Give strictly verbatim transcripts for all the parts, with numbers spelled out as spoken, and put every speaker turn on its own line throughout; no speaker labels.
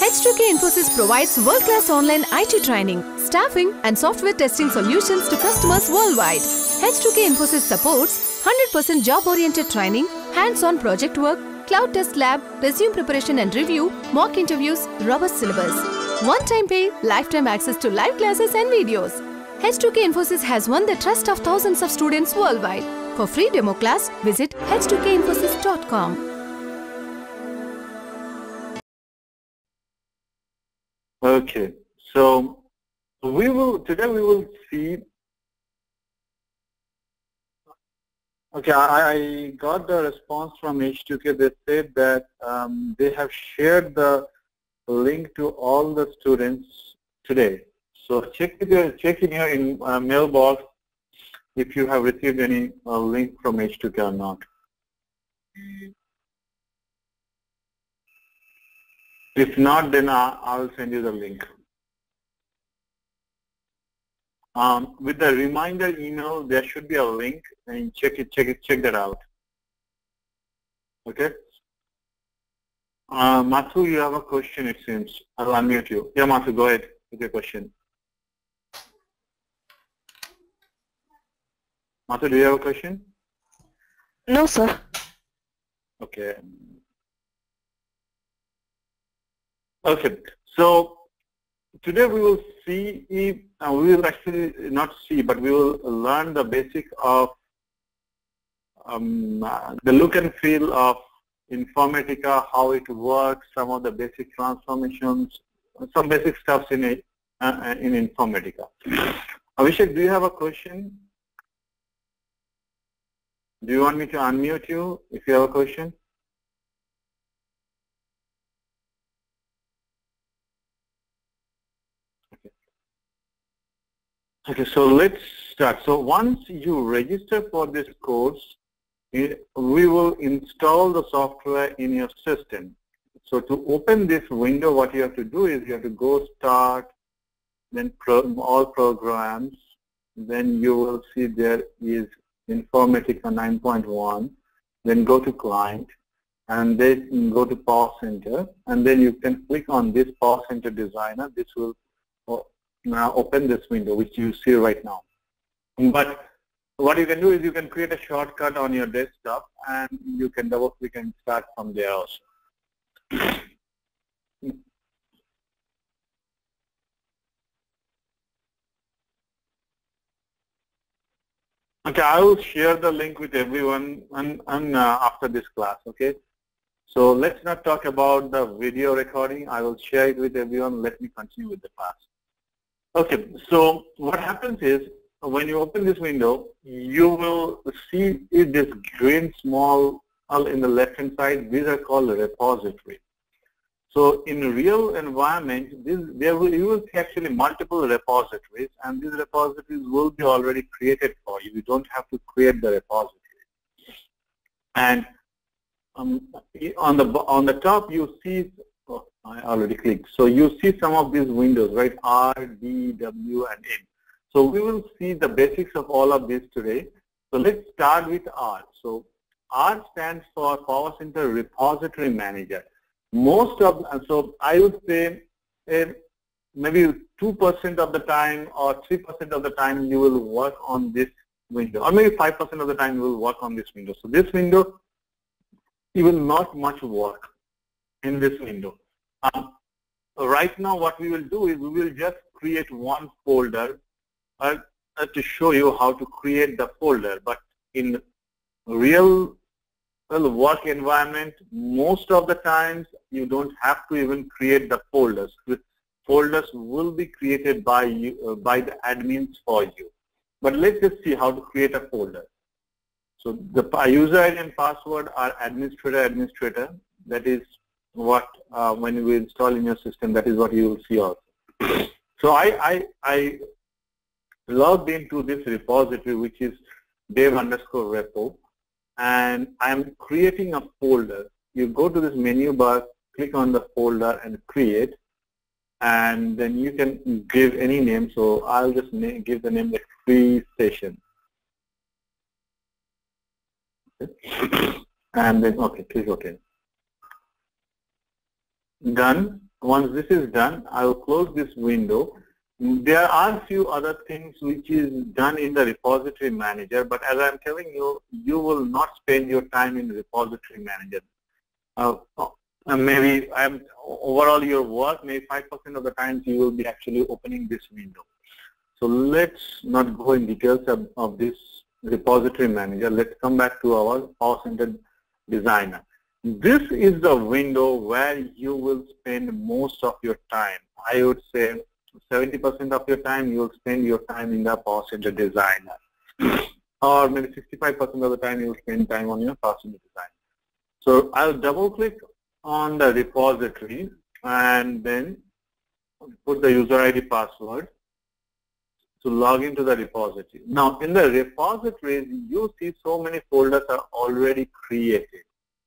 H two K Infosys provides world-class online I T training, staffing and software testing solutions to customers worldwide. H two K Infosys supports one hundred percent job-oriented training, hands-on project work, cloud test lab, resume preparation and review, mock interviews, robust syllabus. One-time pay, lifetime access to live classes and videos. H two K Infosys has won the trust of thousands of students worldwide. For free demo class, visit H two K infosys dot com.
Okay, so we will today we will see. Okay, I, I got the response from H two K. They said that um, they have shared the link to all the students today. So check with your check in your in, uh, mailbox if you have received any uh, link from H two K or not. If not, then I, I will send you the link. Um, with the reminder email, there should be a link, and check it, check it, check that out. Okay. Uh, Mathu, you have a question, it seems. I'll unmute you. Yeah, Mathu, go ahead with your question. Mathu, do you have a question?
No, sir.
Okay. Okay. So today we will see, if, uh, we will actually not see, but we will learn the basic of um, uh, the look and feel of Informatica, how it works, some of the basic transformations, some basic stuff in it, uh, in Informatica. Abhishek, do you have a question? Do you want me to unmute you if you have a question? Okay. Okay, so let's start. So once you register for this course, we will install the software in your system. So to open this window, what you have to do is you have to go start, then pro all programs, then you will see there is Informatica nine point one, then go to client, and then go to Power Center, and then you can click on this Power Center Designer. This will now open this window, which you see right now. But what you can do is you can create a shortcut on your desktop, and you can double click and start from there also. Okay, I will share the link with everyone and, and uh, after this class, okay? So let's not talk about the video recording. I will share it with everyone. Let me continue with the class. Okay, so what happens is when you open this window, you will see this green small in the left-hand side. These are called repositories. So in real environment, this, there will, you will see actually multiple repositories, and these repositories will be already created for you. You don't have to create the repository. And um, on the on the top, you see, oh, I already clicked. So you see some of these windows, right? R, D, W, and N. So we will see the basics of all of this today. So let's start with R. So R stands for Power Center Repository Manager. Most of, so I would say uh, maybe two percent of the time or three percent of the time you will work on this window, or maybe five percent of the time you will work on this window. So this window, you will not much work in this window. Um, right now what we will do is we will just create one folder uh, uh, to show you how to create the folder. But in real well, work environment, most of the times you don't have to even create the folders. Folders will be created by you, uh, by the admins for you. But let's just see how to create a folder. So the user I D and password are administrator, administrator. That is what uh, when you install in your system, that is what you will see also. So I, I, I logged into this repository, which is dev underscore repo. And I'm creating a folder. You go to this menu bar, click on the folder and create, and then you can give any name. So I'll just name, give the name like free session. Okay. And then okay, click OK. Done. once this is done, I will close this window. There are a few other things which is done in the repository manager, but as I'm telling you, you will not spend your time in repository manager. Uh, maybe I'm, overall your work, maybe five percent of the times you will be actually opening this window. So let's not go in details of, of this repository manager. Let's come back to our Power Center Designer. This is the window where you will spend most of your time. I would say seventy percent of your time you will spend your time in the Power Center Designer, or maybe sixty-five percent of the time you will spend time on your Power Center Designer. So I'll double click on the repository and then put the user I D password to log into the repository. Now in the repositories you see so many folders are already created,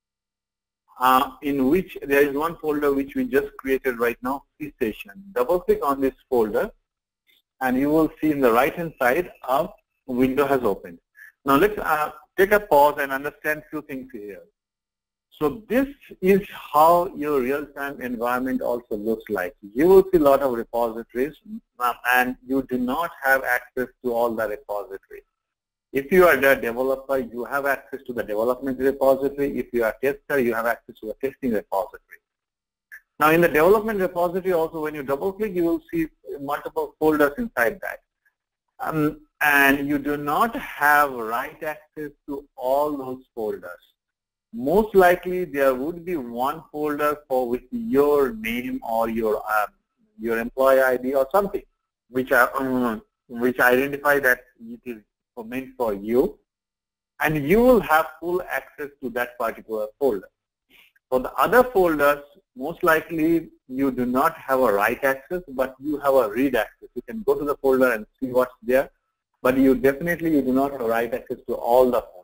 uh, in which there is one folder which we just created right now, C session. Double click on this folder and you will see in the right hand side a window has opened. Now let's uh, take a pause and understand few things here. So this is how your real-time environment also looks like. You will see a lot of repositories and you do not have access to all the repositories. If you are the developer, you have access to the development repository. If you are a tester, you have access to the testing repository. Now in the development repository also, when you double click, you will see multiple folders inside that. Um, and you do not have write access to all those folders. Most likely there would be one folder for with your name or your um, your employee I D or something, which are um, which identify that it is meant for you, and you will have full access to that particular folder. For the other folders, most likely you do not have a write access, but you have a read access. You can go to the folder and see what's there, but you definitely you do not have write access to all the folders.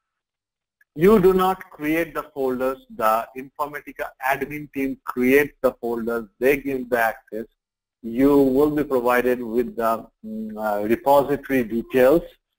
You do not create the folders. The Informatica admin team creates the folders. They give the access. You will be provided with the um, uh, repository details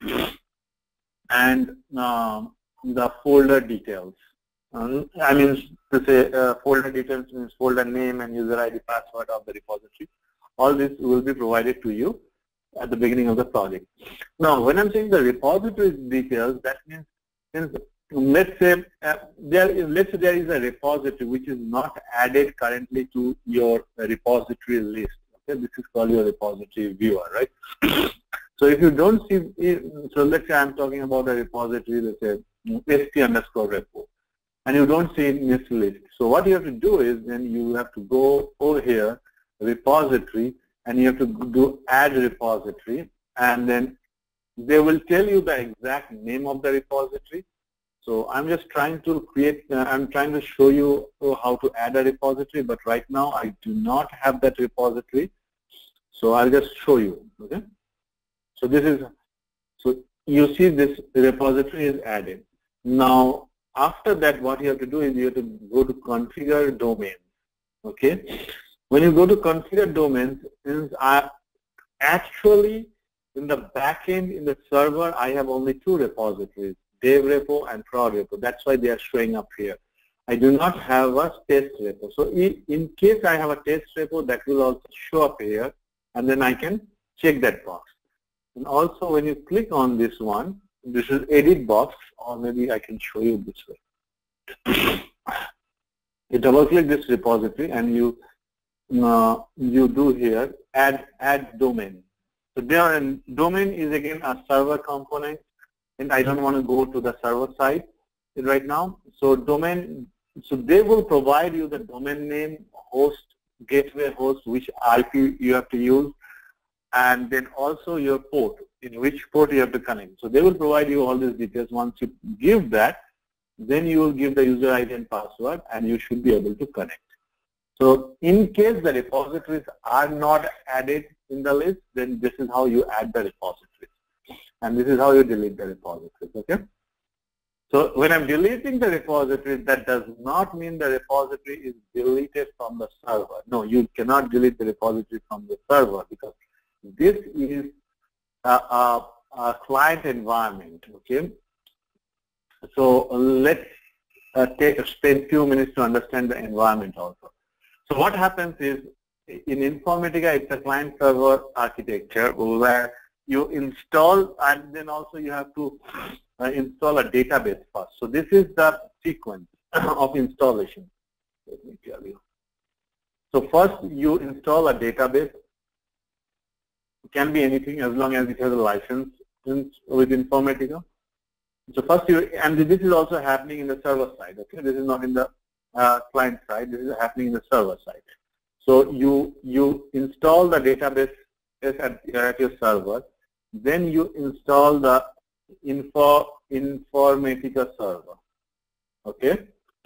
and uh, the folder details. Um, I mean to say uh, folder details means folder name and user I D password of the repository. All this will be provided to you at the beginning of the project. Now when I'm saying the repository details, that means since let's say uh, there is, let's say there is a repository which is not added currently to your repository list. Okay, this is called your repository viewer, right? So if you don't see, so let's say I'm talking about a repository, let's say st underscore repo, and you don't see in this list. So what you have to do is then you have to go over here, repository, and you have to do add repository, and then they will tell you the exact name of the repository. So I'm just trying to create, uh, I'm trying to show you how to add a repository, but right now I do not have that repository. So I'll just show you, okay? So this is, so you see this repository is added. Now after that what you have to do is you have to go to configure domains, okay? When you go to configure domains, since I actually in the backend in the server I have only two repositories, dev repo and prod repo. That's why they are showing up here. I do not have a test repo. So in case I have a test repo, that will also show up here, and then I can check that box. And also when you click on this one, this is edit box, or maybe I can show you this way. You double click this repository and you uh, you do here add add domain. So there domain is again a server component, and I don't want to go to the server side right now. So domain, so they will provide you the domain name, host, gateway host, which I P you have to use, and then also your port, in which port you have to connect. So they will provide you all these details. Once you give that, then you will give the user I D and password, and you should be able to connect. So in case the repositories are not added in the list, then this is how you add the repositories. And this is how you delete the repositories, okay? So when I'm deleting the repository, that does not mean the repository is deleted from the server. No, you cannot delete the repository from the server, because this is a, a, a client environment, okay? So let's uh, take spend few minutes to understand the environment also. So what happens is, in Informatica, it's a client-server architecture where you install, and then also you have to uh, install a database first. So this is the sequence of installation. Let me tell you. So first you install a database. It can be anything as long as it has a license with Informatica. So first you, and this is also happening in the server side. Okay, this is not in the uh, client side. This is happening in the server side. So you you install the database at, at your server. Then you install the Info Informatica server. Okay,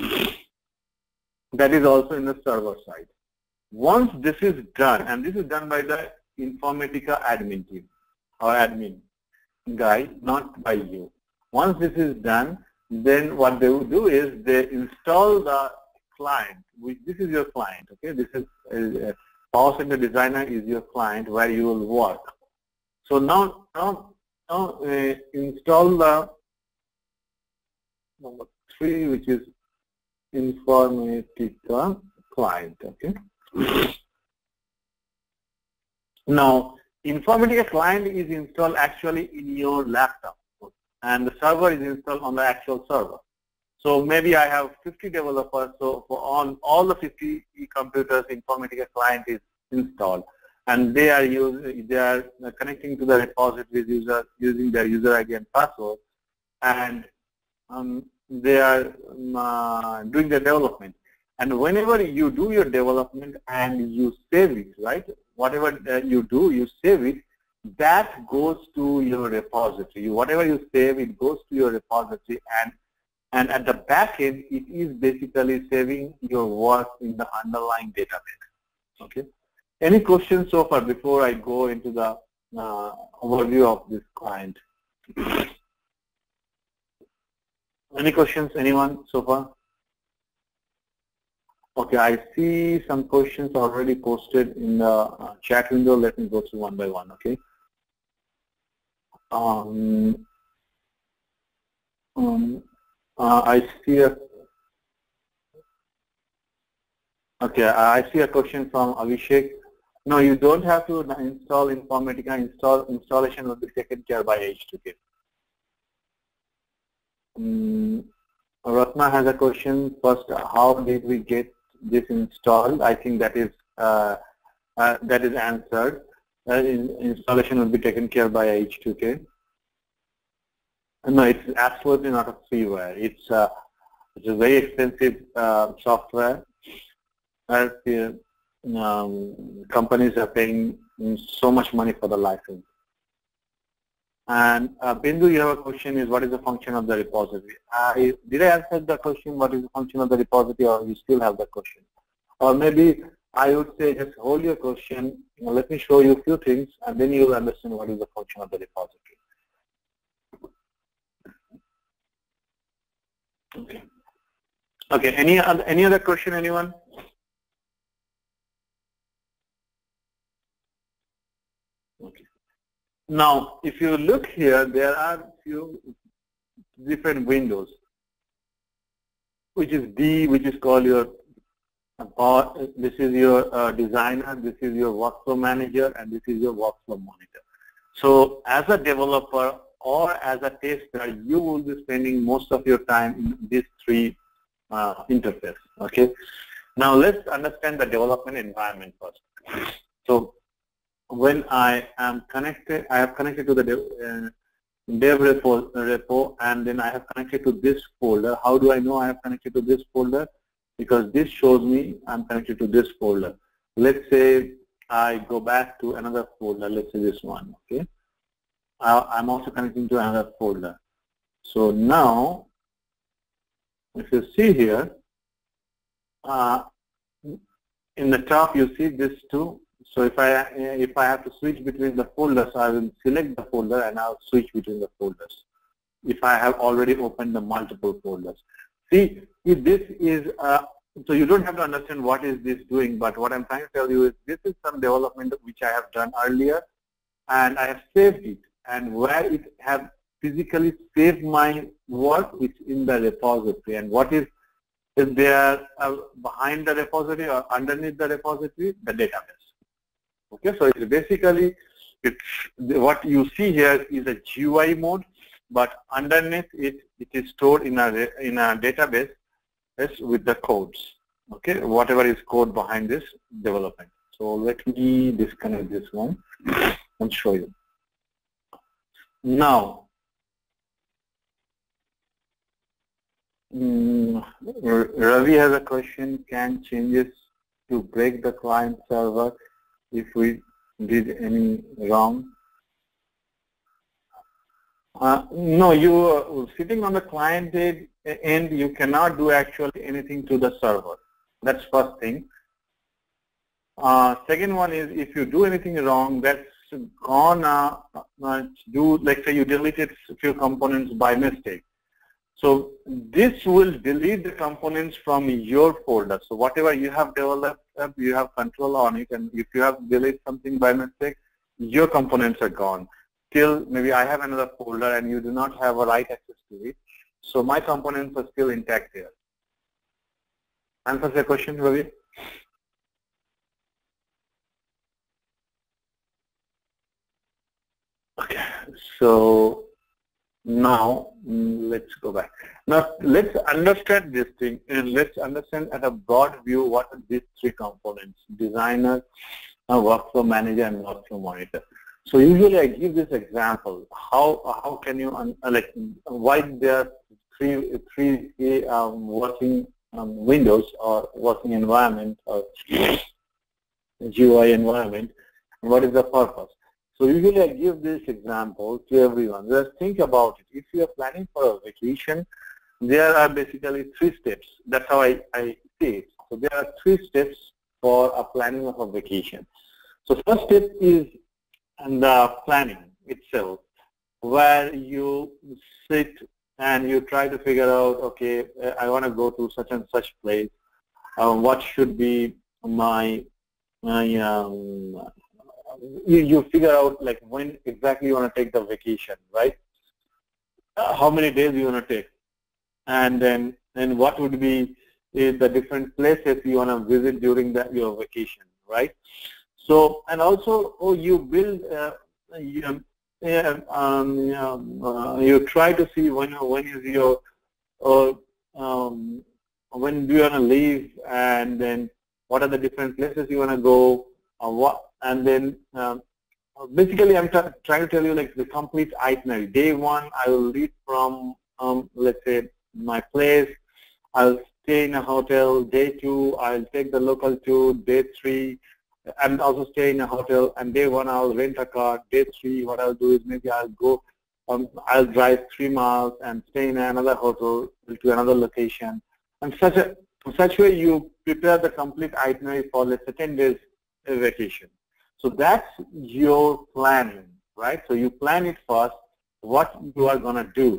that is also in the server side. Once this is done, and this is done by the Informatica admin team or admin guy, not by you. Once this is done, then what they will do is they install the client. Which, this is your client. Okay, this is uh, Power Center Designer is your client where you will work. So now, now, now uh, install the number three, which is Informatica client. Okay. Now, Informatica client is installed actually in your laptop, and the server is installed on the actual server. So maybe I have fifty developers. So for on all the fifty computers, Informatica client is installed, and they are use, they are connecting to the repositories user using their user I D and password, and um, they are um, uh, doing the development. And whenever you do your development and you save it, right? Whatever uh, you do, you save it. That goes to your repository. Whatever you save, it goes to your repository, and and at the back end, it is basically saving your work in the underlying database. Okay. Any questions so far before I go into the uh, overview of this client? Any questions, anyone so far? Okay, I see some questions already posted in the uh, chat window. Let me go through one by one, okay? Um, um, uh, I see a, okay, I see a question from Abhishek. No, you don't have to install Informatica. Install, installation will be taken care by H two K. Um, Ratna has a question. First, how did we get this installed? I think that is uh, uh, that is answered. Uh, in, installation will be taken care by H two K. No, it's absolutely not a freeware. It's uh, it's a very expensive uh, software. As the um, companies are paying so much money for the license. And uh, Bindu, you have a question is what is the function of the repository? I, did I answer the question what is the function of the repository, or you still have the question? Or maybe I would say just hold your question, you know, let me show you a few things, and then you will understand what is the function of the repository. Okay. Okay, any other, any other question, anyone? Okay. Now, if you look here, there are few different windows, which is D, which is called your, uh, this is your uh, designer, this is your workflow manager, and this is your workflow monitor. So as a developer or as a tester, you will be spending most of your time in these three uh, interfaces, okay? Now let's understand the development environment first. So when I am connected, I have connected to the dev, uh, dev repo, repo, and then I have connected to this folder. How do I know I have connected to this folder? Because this shows me I'm connected to this folder. Let's say I go back to another folder, let's say this one, okay? Uh, I'm also connecting to another folder. So now, if you see here, uh, in the top you see these two. So if I if I have to switch between the folders, I will select the folder and I'll switch between the folders. If I have already opened the multiple folders. See, if this is uh, so you don't have to understand what is this doing, but what I'm trying to tell you is this is some development which I have done earlier, and I have saved it. And where it have physically saved my work, it's in the repository. And what is is there uh, behind the repository or underneath the repository? The database. Okay, so it's basically, it's what you see here is a G U I mode, but underneath it, it is stored in a in a database with the codes. Okay, whatever is code behind this development. So let me disconnect this one and show you. Now, mm, Ravi has a question: can changes to break the client server if we did any wrong? Uh, no, you uh, sitting on the client end, you cannot do actually anything to the server. That's first thing. Uh, second one is, if you do anything wrong, that's gonna uh, do, let's say you deleted a few components by mistake. So this will delete the components from your folder. So whatever you have developed, you have control on it, and if you have deleted something by mistake, your components are gone. Still, maybe I have another folder and you do not have a right access to it. So my components are still intact there. Answers your question, Ravi? Okay, so now let's go back. Now let's understand this thing, and let's understand at a broad view what are these three components: designer, a workflow manager, and workflow monitor. So usually I give this example. How how can you uh, like why there are three three um, working um, windows or working environment or G U I environment, and what is the purpose? So usually I give this example to everyone. Just think about it. If you are planning for a vacation, there are basically three steps. That's how I, I see it. So there are three steps for a planning of a vacation. So first step is the planning itself, where you sit and you try to figure out, okay, I want to go to such and such place. Uh, what should be my, my um, You, you figure out like when exactly you want to take the vacation, right? Uh, how many days you want to take, and then and what would be uh, the different places you want to visit during that your vacation, right? So and also, oh, you build, uh, you, uh, um, uh, you try to see when when is your, or um, when do you want to leave, and then what are the different places you want to go, or what. And then um, basically I'm trying to tell you like the complete itinerary. Day one, I will leave from, um, let's say, my place. I'll stay in a hotel. Day two, I'll take the local tour. Day three, and also stay in a hotel. And day one, I'll rent a car. Day three, what I'll do is maybe I'll go, um, I'll drive three miles and stay in another hotel to another location. And such a, such way you prepare the complete itinerary for, let's say, ten days vacation. So that's your planning, right? So you plan it first, what you are going to do.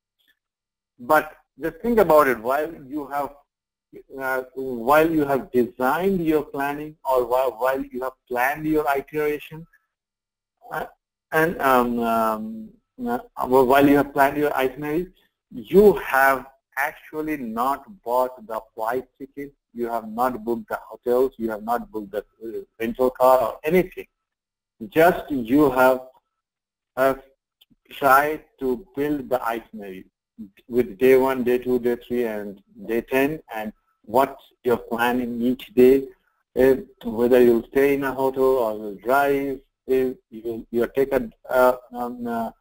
But just think about it, while you have uh, while you have designed your planning, or while, while you have planned your iteration, uh, and um, um, uh, while you have planned your itinerary, you have actually not bought the flight ticket, you have not booked the hotels, you have not booked the rental car or anything. Just you have, have tried to build the itinerary with day one, day two, day three, and day ten, and what you're planning each day, is whether you'll stay in a hotel or you'll drive, if you'll, you'll take a, uh, um, uh,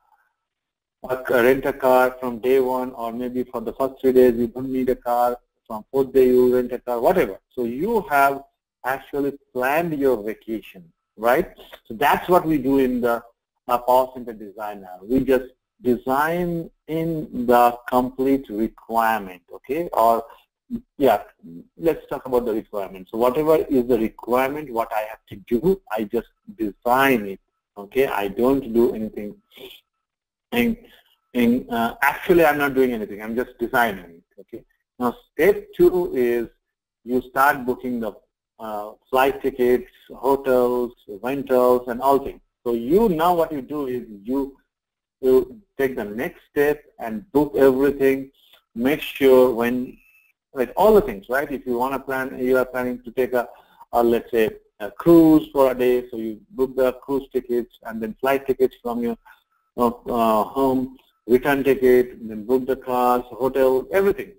a rent a car from day one, or maybe for the first three days you don't need a car. From fourth day you rent a car, whatever. So you have actually planned your vacation, right? So that's what we do in the uh, Power Center Designer. We just design in the complete requirement, okay? Or yeah, let's talk about the requirement. So whatever is the requirement, what I have to do, I just design it, okay? I don't do anything. And, and uh, actually, I'm not doing anything. I'm just designing it, okay? Now, step two is you start booking the uh, flight tickets, hotels, rentals, and all things. So you now what you do is you, you take the next step and book everything. Make sure when like all the things, right? If you want to plan, you are planning to take a, a let's say, a cruise for a day, so you book the cruise tickets and then flight tickets from your uh, uh, home, return ticket, then book the cars, hotel, everything.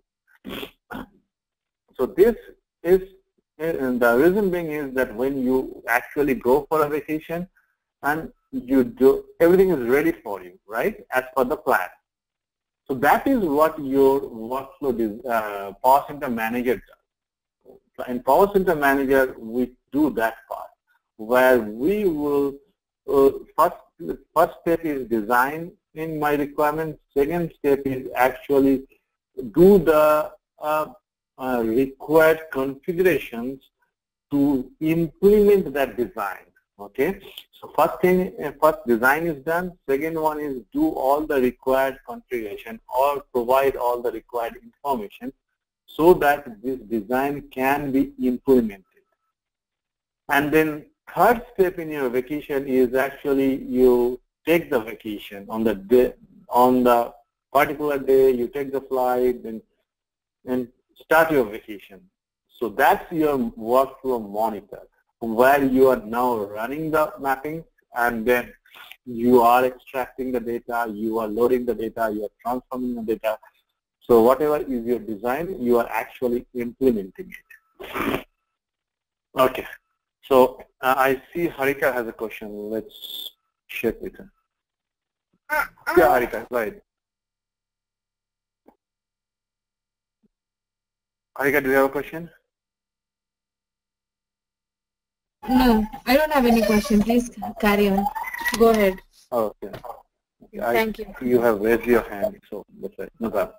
So this is, and the reason being is that when you actually go for a vacation and you do, everything is ready for you, right, as per the plan. So that is what your workflow is, uh, Power Center Manager does. So in Power Center Manager, we do that part, where we will, uh, first, first step is design in my requirement, second step is actually do the uh, uh, required configurations to implement that design. Okay, so first thing, first design is done. Second one is do all the required configuration or provide all the required information so that this design can be implemented. And then third step in your vacation is actually you take the vacation on the day, on the particular day. You take the flight and and start your vacation. So that's your workflow monitor, where you are now running the mapping, and then you are extracting the data, you are loading the data, you are transforming the data. So whatever is your design, you are actually implementing it. Okay, so uh, I see Harika has a question. Let's check with her. Yeah, Harika, go ahead. Harika, do you have a question?
No, I don't have any question. Please carry on. Go ahead.
Okay. Okay. I,
Thank you.
You have raised your hand, so that's right. No problem.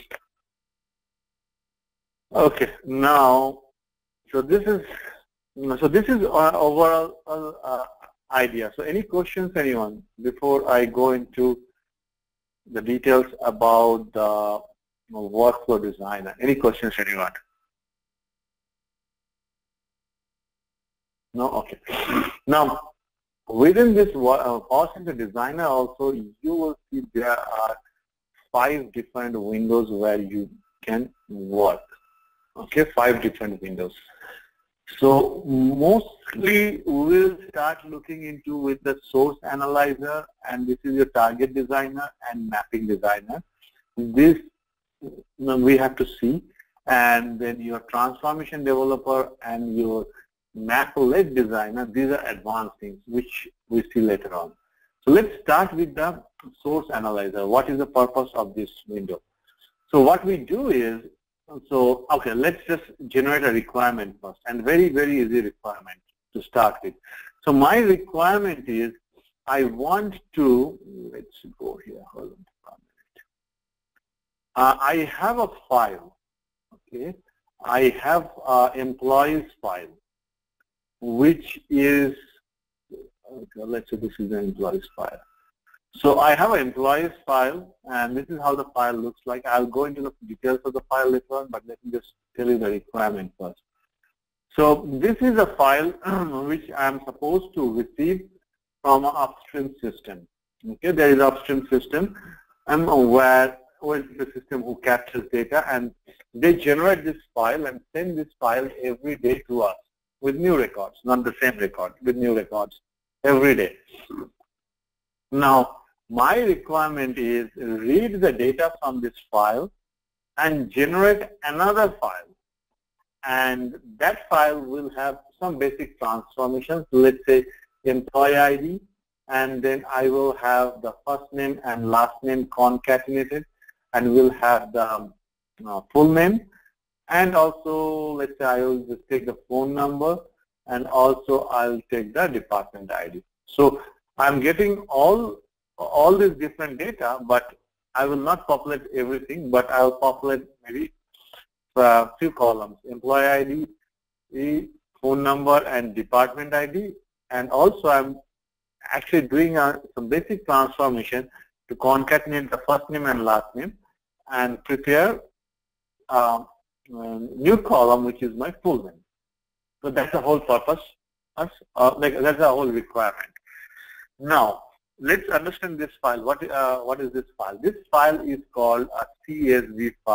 Okay. Now, so this is so this is our overall uh, idea. So, any questions, anyone, before I go into the details about the you know, workflow designer? Any questions, anyone? No? Okay. Now, within this uh, Power Center Designer also, you will see there are five different windows where you can work. Okay, five different windows. So mostly we'll start looking into with the source analyzer, and this is your target designer and mapping designer. This you know, we have to see, and then your transformation developer and your map-led designer, these are advanced things which we see later on. So let's start with the source analyzer. What is the purpose of this window? So what we do is, so okay, let's just generate a requirement first, and very, very easy requirement to start with. So my requirement is, I want to, let's go here, hold on for a minute. Uh, I have a file, okay? I have uh, employees file, which is, okay, let's say this is the employees file. So I have an employees file, and this is how the file looks like. I'll go into the details of the file later on, but let me just tell you the requirement first. So this is a file which I am supposed to receive from an upstream system. Okay, there is an upstream system, and where where is the system who captures data, and they generate this file and send this file every day to us with new records, not the same record, with new records every day. Now, my requirement is read the data from this file and generate another file. And that file will have some basic transformations, let's say employee I D, and then I will have the first name and last name concatenated, and we'll have the um, uh, full name, and also let's say I will just take the phone number, and also I'll take the department I D. So I'm getting all all this different data, but I will not populate everything, but I'll populate maybe a few columns: employee I D, the phone number, and department I D. And also I'm actually doing a, some basic transformation to concatenate the first name and last name and prepare a, a new column, which is my full name. So that's the whole purpose. Uh, like that's the whole requirement. Now, let's understand this file. What uh, what is this file? This file is called a C S V file.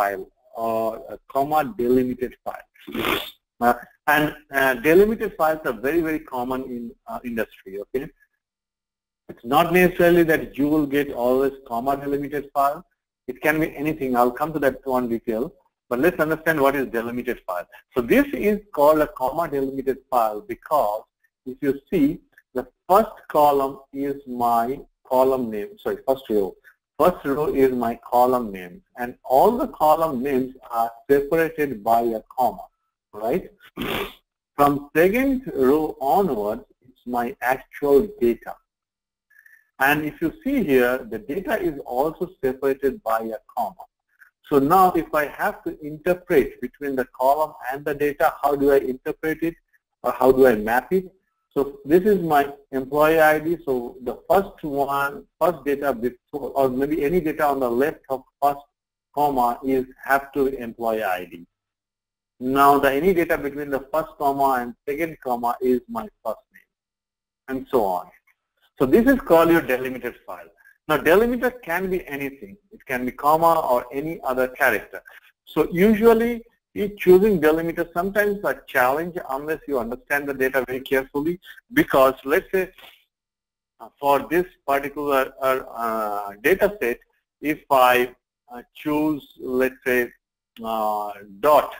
or a comma delimited file. Uh, and uh, delimited files are very, very common in uh, industry, okay? It's not necessarily that you will get always comma delimited file. It can be anything. I'll come to that one detail. But let's understand what is delimited file. So this is called a comma delimited file because if you see, the first column is my column name, sorry, first row. First row is my column name, and all the column names are separated by a comma, right? From second row onwards, it's my actual data. And if you see here, the data is also separated by a comma. So now if I have to interpret between the column and the data, how do I interpret it or how do I map it? So this is my employee I D. So the first one, first data before, or maybe any data on the left of first comma is have to be employee I D. Now the any data between the first comma and second comma is my first name, and so on. So this is called your delimited file. Now delimiter can be anything. It can be comma or any other character. So usually choosing delimiter sometimes a challenge unless you understand the data very carefully, because let's say uh, for this particular uh, uh, data set, if I uh, choose, let's say, uh, dot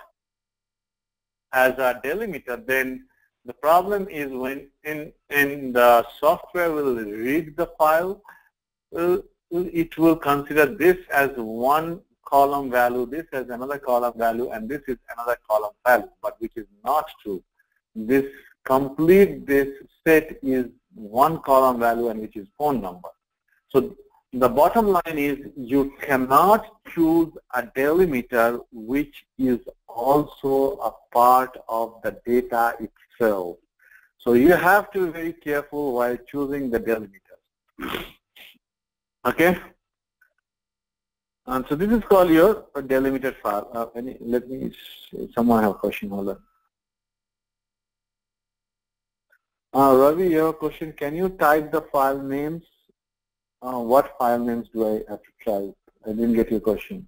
as a delimiter, then the problem is when in, in the software will read the file, uh, it will consider this as one column value, this as another column value, and this is another column value, but which is not true. This complete this set is one column value and which is phone number. So the bottom line is you cannot choose a delimiter which is also a part of the data itself. So you have to be very careful while choosing the delimiter. Okay? And so this is called your delimited file. Uh, any, let me, someone have a question, hold on. Uh, Ravi, you have a question. Can you type the file names? Uh, what file names do I have to type? I didn't get your question.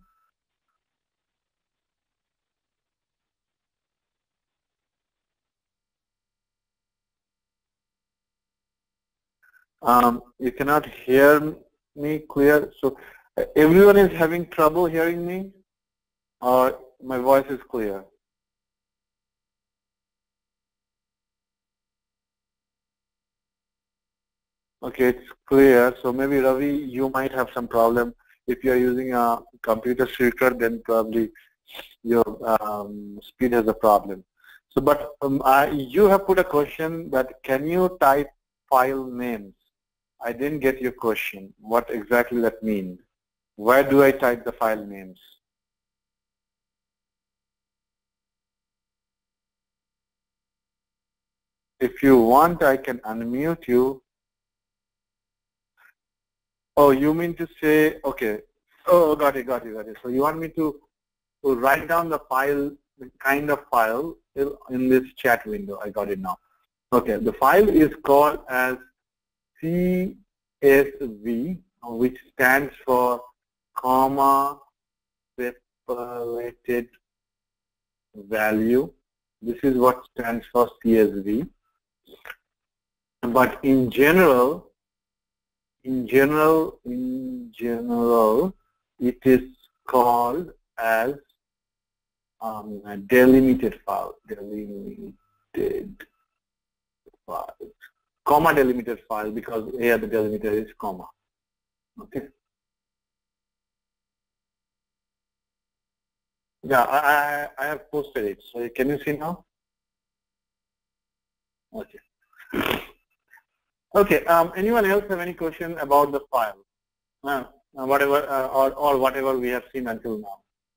Um, you cannot hear me clear. So uh, everyone is having trouble hearing me, or my voice is clear? Okay, it's clear. So maybe Ravi, you might have some problem. If you are using a computer shortcut, then probably your um, speed has a problem. So, but um, I, you have put a question that can you type file names? I didn't get your question. What exactly that means? Where do I type the file names? If you want, I can unmute you. Oh, you mean to say, okay. Oh, got it, got it, got it. So you want me to, to write down the file, the kind of file in this chat window. I got it now. Okay, the file is called as C S V, which stands for comma separated value. This is what stands for C S V. But in general, in general, in general, it is called as um, a delimited file. Delimited file. Comma delimited file, because here the delimiter is comma. Okay. Yeah, I, I have posted it. So can you see now? Okay. Okay. Um, anyone else have any question about the file? Uh, whatever uh, or or whatever we have seen until now.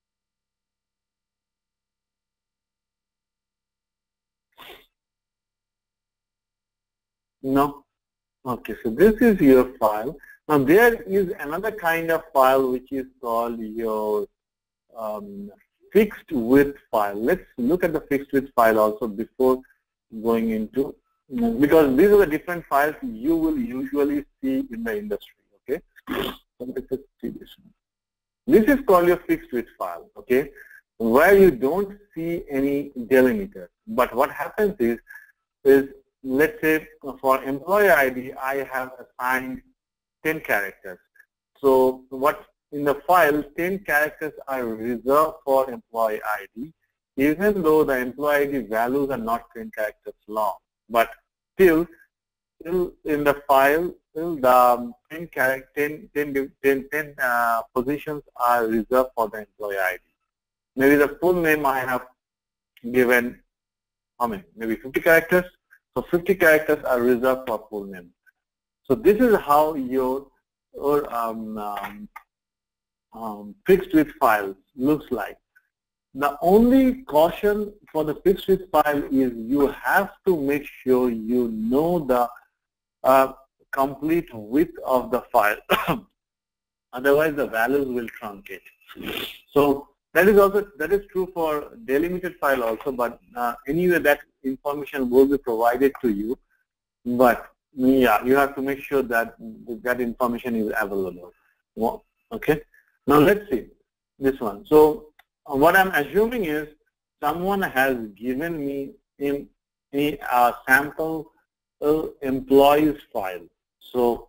No? Okay, so this is your file. Now there is another kind of file which is called your um, fixed width file. Let's look at the fixed width file also before going into, because these are the different files you will usually see in the industry, okay? So let's just see this one. This is called your fixed width file, okay? where you don't see any delimiter. But what happens is, is let's say for employee I D, I have assigned ten characters. So what in the file, ten characters are reserved for employee I D, even though the employee I D values are not ten characters long. But still, still in the file, still the ten, ten, ten, ten, ten uh, positions are reserved for the employee I D. Maybe the full name I have given, how many? Maybe fifty characters. So fifty characters are reserved for full name. So this is how your, your um, um, um, fixed width file looks like. The only caution for the fixed width file is you have to make sure you know the uh, complete width of the file. Otherwise, the values will truncate. So that is also that is true for delimited file also. But uh, anyway, that information will be provided to you. But yeah, you have to make sure that that information is available. Well, okay. Now let's see this one. So uh, what I'm assuming is someone has given me in a uh, sample uh, employees file. So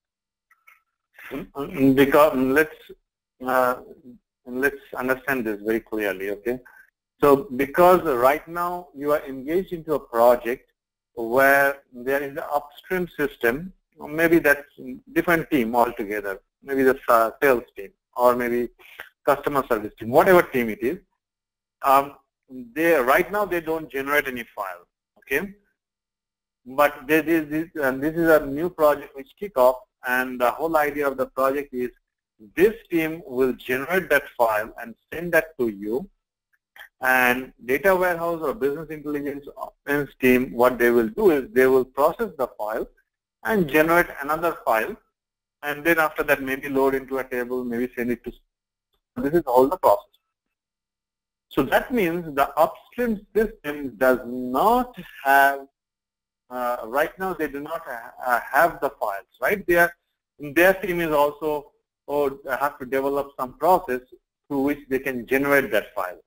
because let's uh, let's understand this very clearly. Okay. So because right now you are engaged into a project where there is an upstream system, or maybe that's a different team altogether, maybe the uh, sales team, or maybe customer service team, whatever team it is. Um, they right now they don't generate any file, okay? But there is this, and this is a new project which kick off, and the whole idea of the project is this team will generate that file and send that to you. And data warehouse or business intelligence team, what they will do is they will process the file and generate another file, and then after that maybe load into a table, maybe send it to. This is all the process. So that means the upstream system does not have, uh, right now they do not ha have the files, right? Their, their team is also, or have to develop some process through which they can generate that file.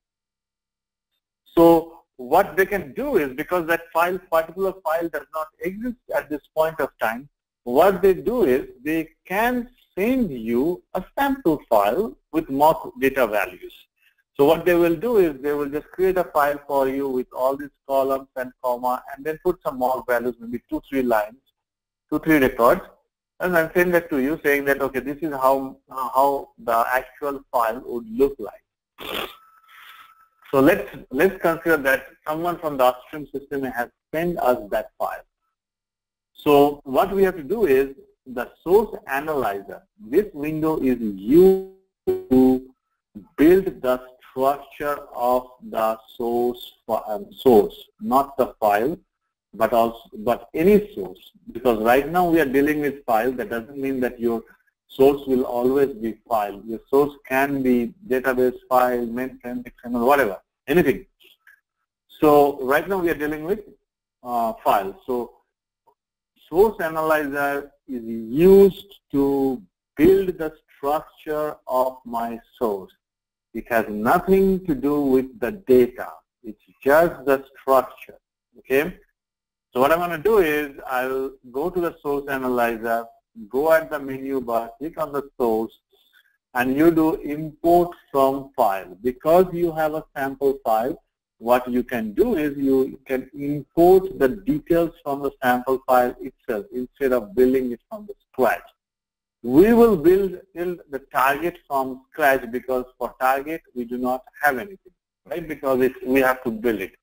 So what they can do is, because that file, particular file does not exist at this point of time, what they do is they can send you a sample file with mock data values. So what they will do is they will just create a file for you with all these columns and comma, and then put some mock values, maybe two, three lines, two, three records, and then send that to you saying that, okay, this is how, how the actual file would look like. So let's, let's consider that someone from the upstream system has sent us that file. So what we have to do is the source analyzer. This window is used to build the structure of the source, um, source, not the file, but also but any source. Because right now we are dealing with file. That doesn't mean that your source will always be file. Your source can be database file, mainframe, X M L, whatever, anything. So right now we are dealing with uh, files. So source analyzer is used to build the structure of my source. It has nothing to do with the data. It's just the structure. Okay. So what I'm going to do is I'll go to the source analyzer, go at the menu bar, click on the source, and you do import from file. Because you have a sample file, what you can do is you can import the details from the sample file itself instead of building it from the scratch. We will build, build the target from scratch, because for target we do not have anything, right? Because it, we have to build it.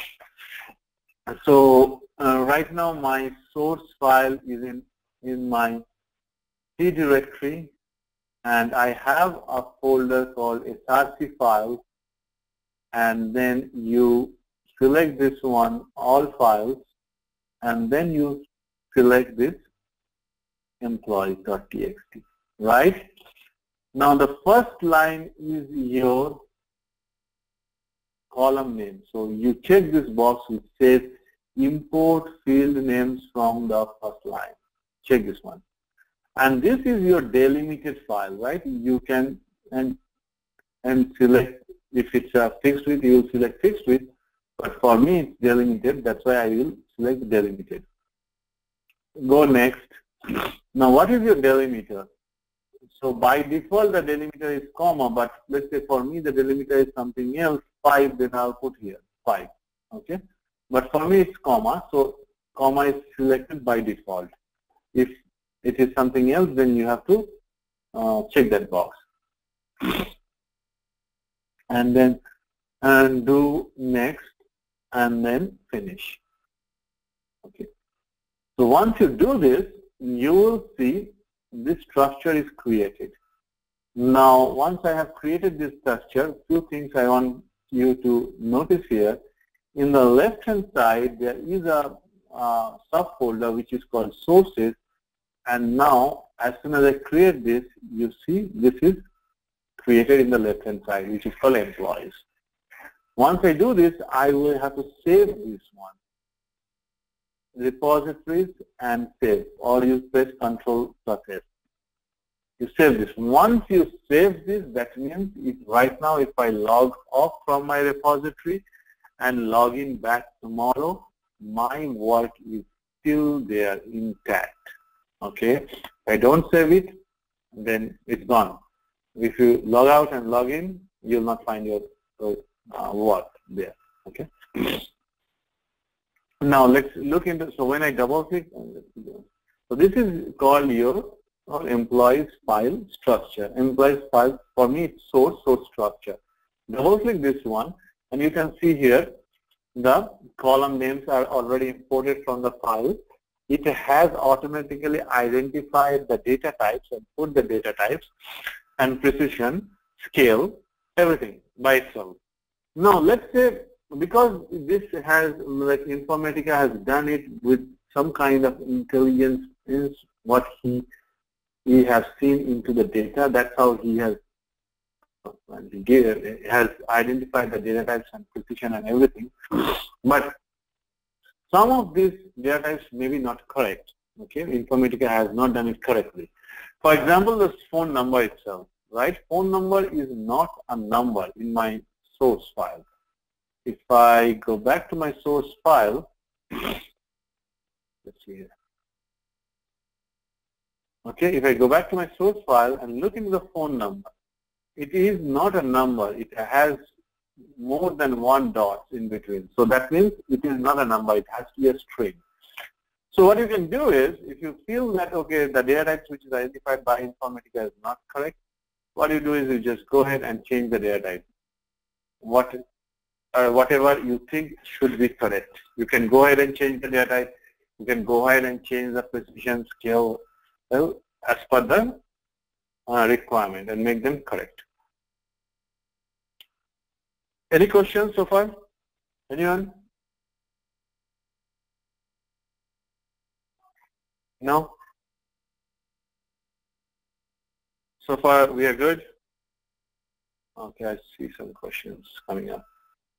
So uh, right now my source file is in, in my C directory, and I have a folder called S R C file, and then you select this one, all files, and then you select this employees.txt, right? Now the first line is your column name. So you check this box which says import field names from the first line. Check this one. And this is your delimited file, right? You can and and select If it's a fixed with, you will select fixed with. But for me, it's delimited. That's why I will select delimited. Go next. Now, what is your delimiter? So by default, the delimiter is comma, but let's say for me, the delimiter is something else, five, then I'll put here, five, okay? But for me, it's comma, so comma is selected by default. If it is something else, then you have to uh, check that box. And then and do next, and then finish, okay? So once you do this, you will see this structure is created. Now, once I have created this structure, few things I want you to notice here. In the left-hand side, there is a uh, subfolder which is called sources. And now, as soon as I create this, you see this is created in the left-hand side, which is called employees. Once I do this, I will have to save this one. Repositories and save, or you press Control plus S. You save this. Once you save this, that means if right now if I log off from my repository and log in back tomorrow, my work is still there intact. Okay? If I don't save it, then it's gone. If you log out and log in, you'll not find your uh, work there. Okay? Now let's look into, so when I double click, so this is called your or employees file structure. Employees file, for me it's source, source structure. Double click this one and you can see here the column names are already imported from the file. It has automatically identified the data types and put the data types and precision, scale, everything by itself. Now let's say, because this has, like Informatica has done it with some kind of intelligence, is what he he has seen into the data. That's how he has has identified the data types and precision and everything. But some of these data types may be not correct. Okay, Informatica has not done it correctly. For example, the phone number itself, right? Phone number is not a number in my source file. If I go back to my source file, let's see here. Okay, if I go back to my source file and look into the phone number, it is not a number. It has more than one dot in between. So that means it is not a number. It has to be a string. So what you can do is, if you feel that, okay, the data types which is identified by Informatica is not correct, what you do is you just go ahead and change the data type. What or whatever you think should be correct. You can go ahead and change the data type. You can go ahead and change the precision, scale, well, as per the uh, requirement and make them correct. Any questions so far? Anyone? No? So far we are good? Okay, I see some questions coming up.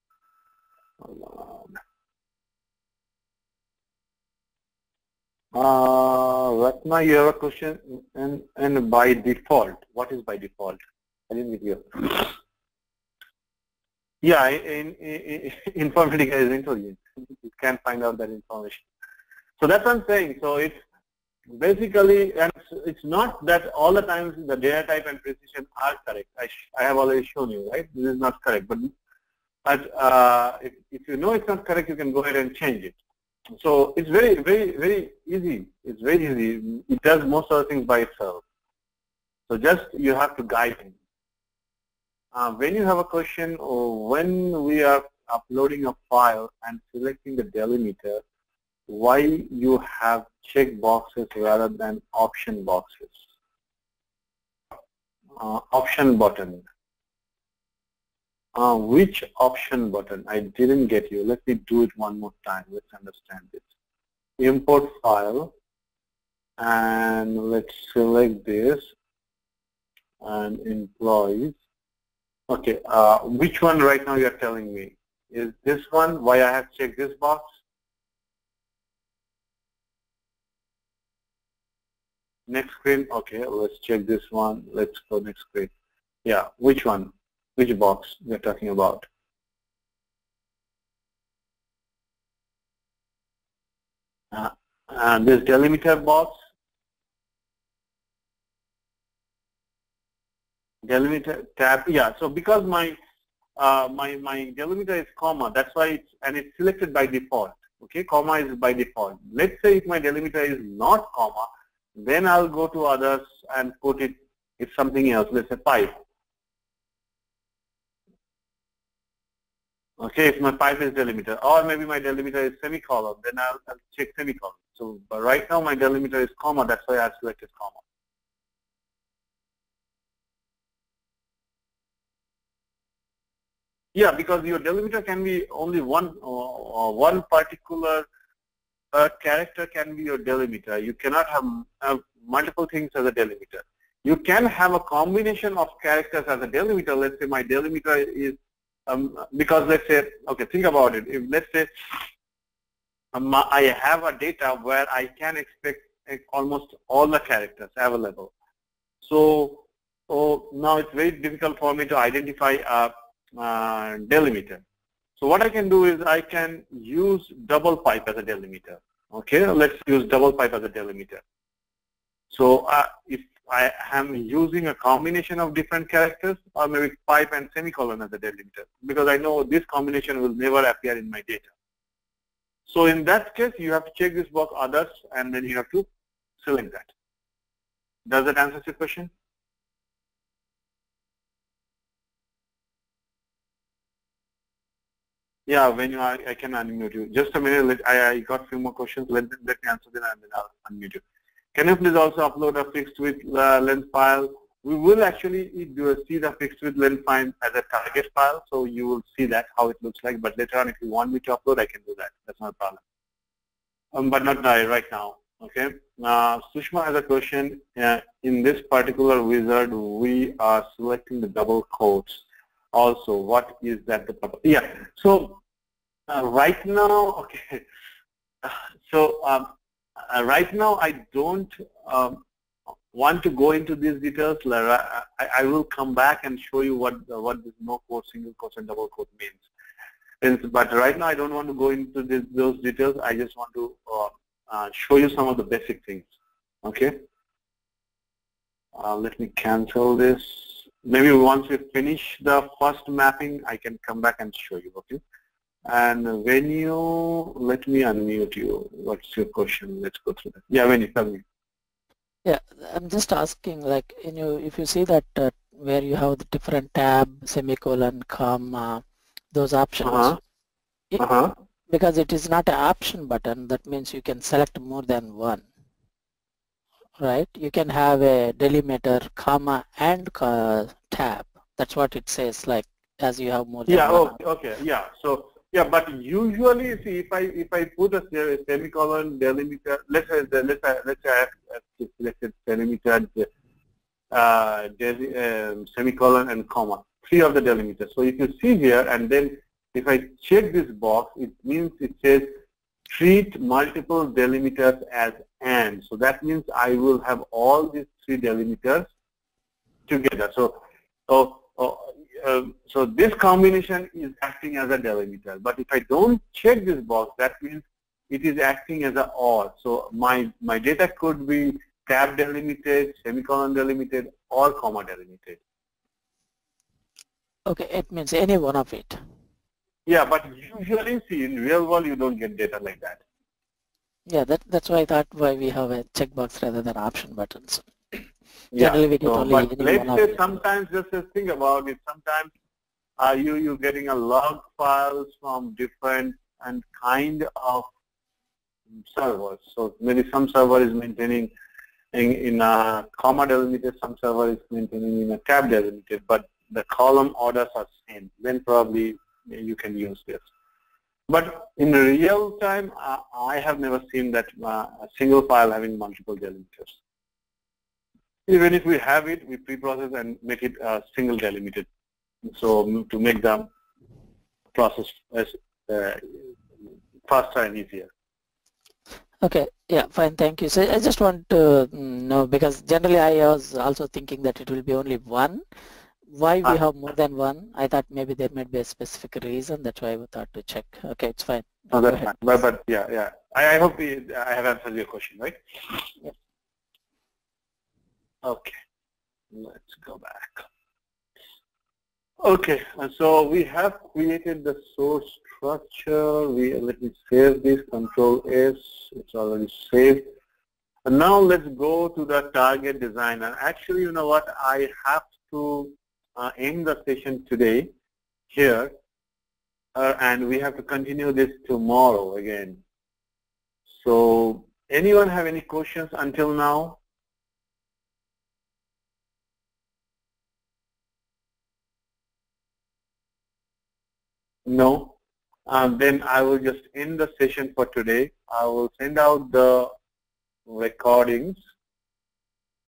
Uh, Ratna, you have a question, and and by default, what is by default? I didn't get you. Yeah, in, in, in, Informatica is intelligent. You can find out that information. So that's what I'm saying. So it's basically, and it's not that all the times the data type and precision are correct. I, I have already shown you, right? This is not correct, but but uh, if, if you know it's not correct, you can go ahead and change it. So it's very, very, very easy. It's very easy. It does most of the things by itself. So just you have to guide him. Uh, when you have a question or when we are uploading a file and selecting the delimiter, why you have check boxes rather than option boxes? Uh, option button. Uh, which option button? I didn't get you. Let me do it one more time. Let's understand this. Import file, and let's select this and employees. Okay, uh, which one right now you're telling me? Is this one why I have checked this box? Next screen. Okay, let's check this one. Let's go next screen. Yeah, which one? Which box we're talking about? Uh, and this delimiter box. Delimiter tab, yeah. So because my uh, my my delimiter is comma, that's why it's and it's selected by default. Okay, comma is by default. Let's say if my delimiter is not comma, then I'll go to others and put it. It's something else. Let's say pipe. Okay, if my pipe is delimiter, or maybe my delimiter is semicolon, then I'll, I'll check semicolon. So, but right now my delimiter is comma. That's why I selected comma. Yeah, because your delimiter can be only one, uh, one particular uh, character can be your delimiter. You cannot have, have multiple things as a delimiter. You can have a combination of characters as a delimiter. Let's say my delimiter is, um, because let's say, okay, think about it. If let's say um, I have a data where I can expect almost all the characters available. So, so now it's very difficult for me to identify a Uh, delimiter. So what I can do is I can use double pipe as a delimiter. Okay, let's use double pipe as a delimiter. So uh, if I am using a combination of different characters, or maybe pipe and semicolon as a delimiter, because I know this combination will never appear in my data. So in that case, you have to check this box others, and then you have to select that. Does that answer your question? Yeah, when you are, I can unmute you. Just a minute, let, I, I got a few more questions. Let, let me answer them and then I'll unmute you. Can you please also upload a fixed width uh, length file? We will actually do a, see the fixed width length file as a target file, so you will see that, how it looks like. But later on, if you want me to upload, I can do that. That's not a problem. Um, but not right now, okay? Uh, Sushma has a question. Uh, in this particular wizard, we are selecting the double quotes. Also, what is that the purpose? Yeah, so uh, right now, okay, so um, uh, right now I don't um, want to go into these details. I, I will come back and show you what uh, what this no quote, single quote, and double quote means. It's, but right now I don't want to go into this, those details. I just want to uh, uh, show you some of the basic things. Okay, uh, let me cancel this. Maybe once we finish the first mapping, I can come back and show you, okay? And when you, let me unmute you. What's your question? Let's go through that. Yeah, when you tell me.
Yeah, I'm just asking, like, you know, if you see that uh, where you have the different tab, semicolon, comma, those options.
Uh-huh.
It,
uh-huh.
Because it is not an option button, that means you can select more than one. Right? You can have a delimiter, comma, and uh, tab. That's what it says, like, as you have more than
yeah,
one.
Okay, okay, yeah. So, yeah, but usually, see, if I if I put a semicolon delimiter, let's say let's say let's say I have selected delimiter, uh, deli, um, semicolon, and comma, three of the delimiters. So if you see here, and then if I check this box, it means it says treat multiple delimiters as and. So that means I will have all these three delimiters together. So, so, uh, so this combination is acting as a delimiter. But if I don't check this box, that means it is acting as a or. So my my data could be tab delimited, semicolon delimited, or comma delimited.
Okay, it means any one of it.
Yeah, but usually, see, in real world, you don't get data like that.
Yeah, that, that's why I thought why we have a checkbox rather than option buttons.
Yeah,
Generally, we get
so,
only
but
any
let's
one
say
of
sometimes, just to think about it, sometimes uh, you, you're getting a log files from different and kind of servers. So maybe some server is maintaining in, in a comma delimited, some server is maintaining in a tab delimited, but the column orders are same. Then probably you can use this. But in real time, uh, I have never seen that uh, a single file having multiple delimiters. Even if we have it, we pre-process and make it uh, single delimited. So to make the process as, uh, faster and easier.
Okay, yeah, fine, thank you. So I just want to know, because generally I was also thinking that it will be only one, why we
Ah.
have more than one? I thought maybe there might be a specific reason. That's why I thought to check. Okay, it's fine.
No,
Go
that's
ahead.
fine. But, but yeah, yeah. I, I hope we, I have answered your question, right?
Yep.
Okay. Let's go back. Okay, and so we have created the source structure. We let me save this. Control S. It's already saved. And now let's go to the target design. And actually, you know what? I have to uh, end the session today here, uh, and we have to continue this tomorrow again. So, anyone have any questions until now? No? Um, then I will just end the session for today. I will send out the recordings